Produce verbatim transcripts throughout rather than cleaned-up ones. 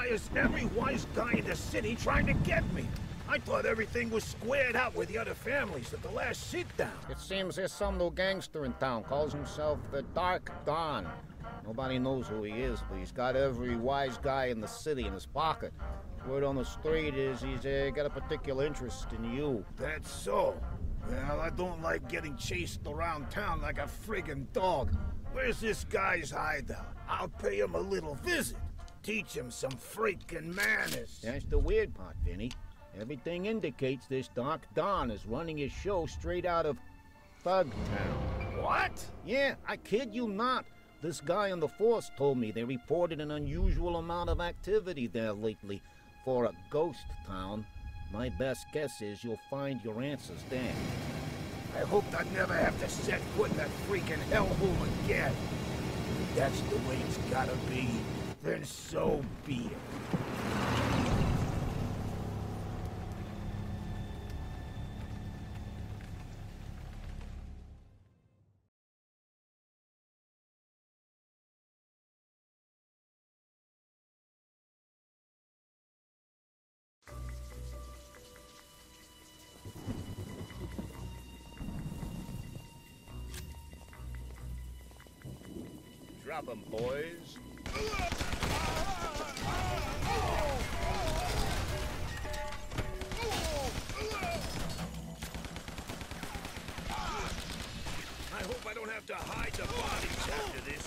Why is every wise guy in the city trying to get me? I thought everything was squared out with the other families at the last sit-down. It seems there's some new gangster in town, calls himself the Dark Don. Nobody knows who he is, but he's got every wise guy in the city in his pocket. Word on the street is he's uh, got a particular interest in you. That's so. Well, I don't like getting chased around town like a friggin' dog. Where's this guy's hideout? I'll pay him a little visit. Teach him some freaking manners. That's the weird part, Vinny. Everything indicates this Dark Don is running his show straight out of Thug Town. What? Yeah, I kid you not. This guy on the force told me they reported an unusual amount of activity there lately. For a ghost town, my best guess is you'll find your answers there. I hope I never have to set foot in that freaking hellhole again. If that's the way it's gotta be, then so be it. Drop 'em, boys. I hope I don't have to hide the bodies after this.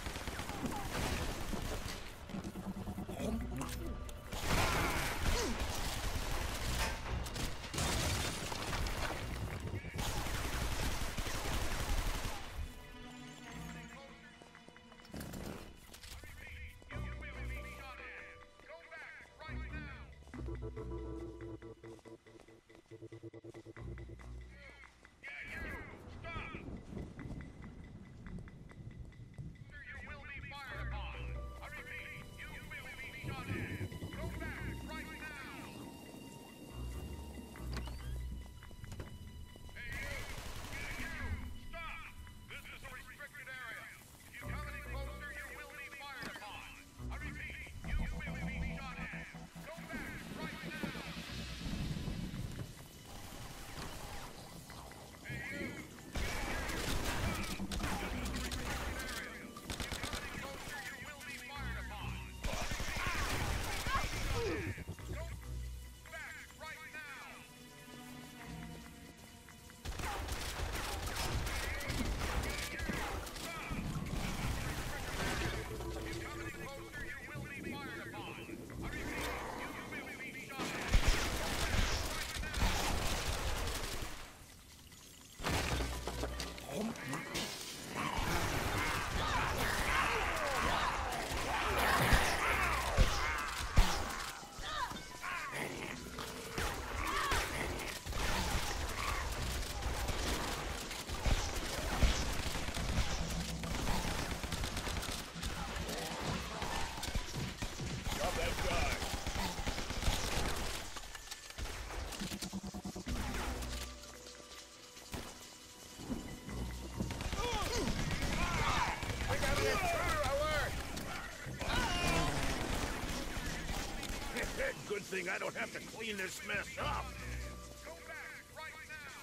Good thing I don't have to clean this mess up. Go back right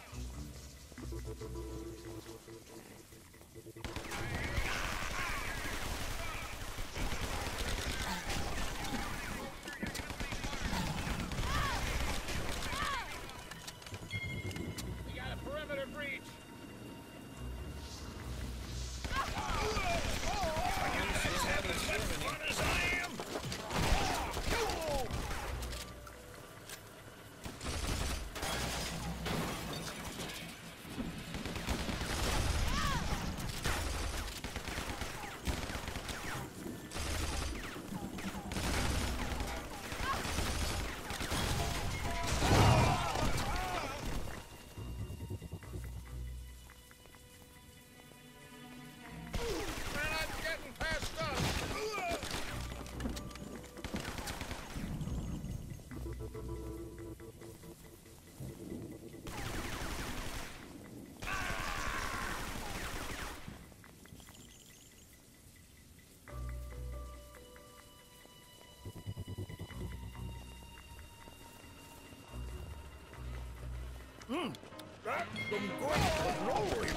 now. We got a perimeter breach. That's some good rolling.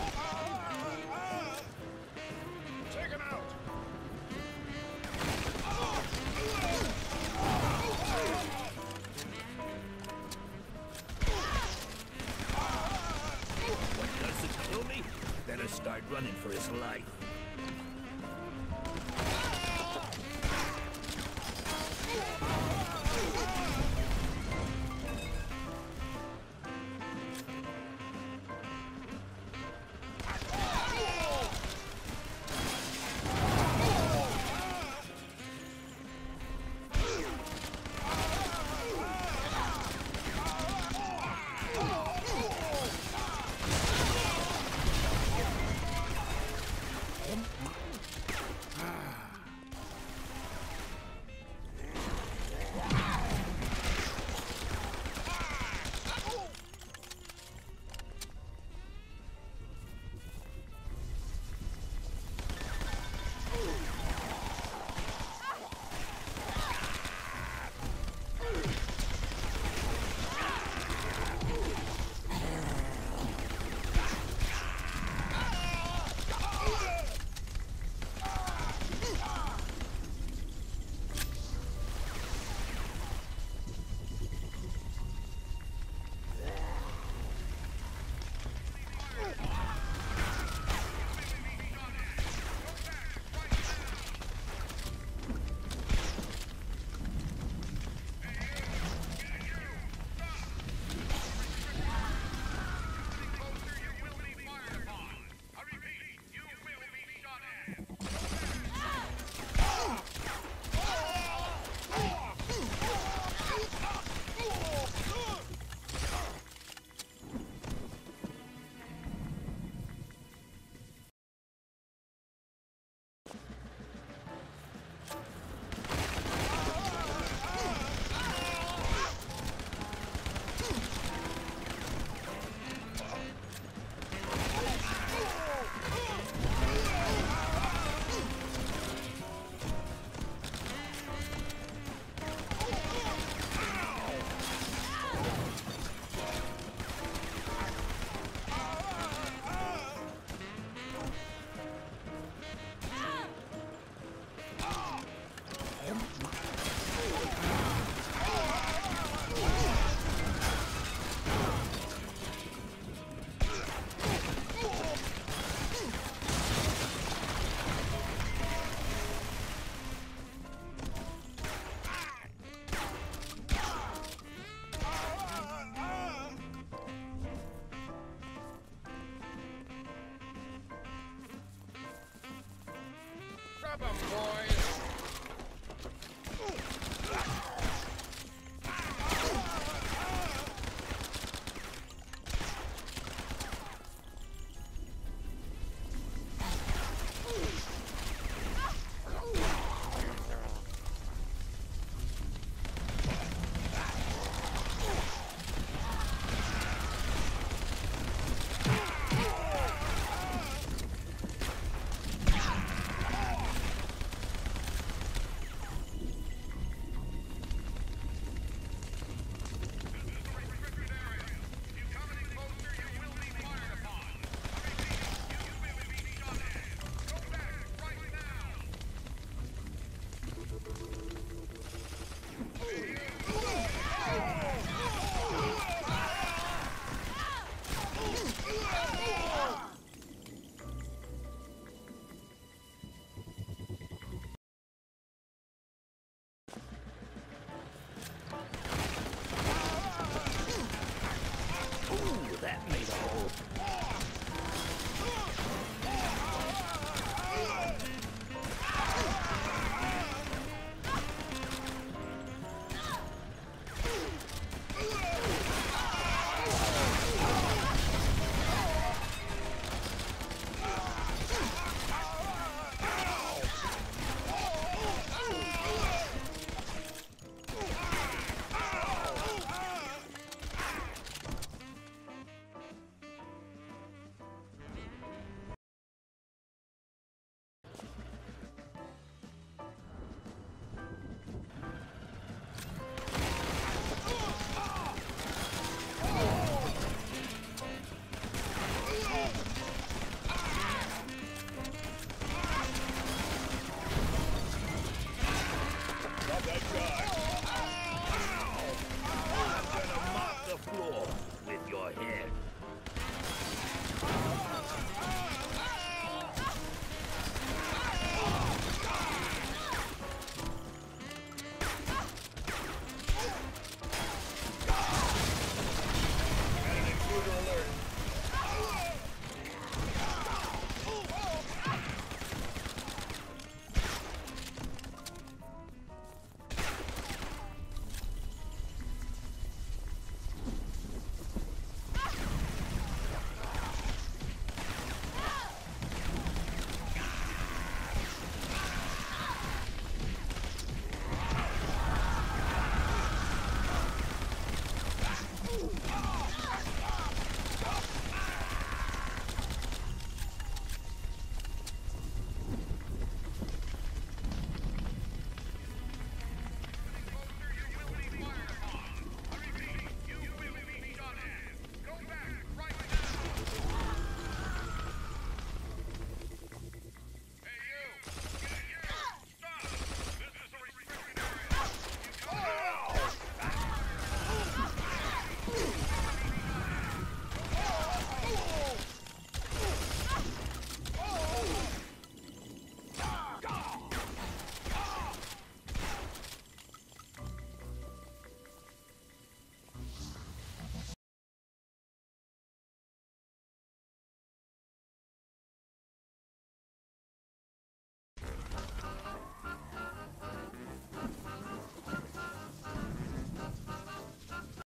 Take him out. What doesn't kill me? Better start running for his life. Grab him, boys! Ooh, that made a hole.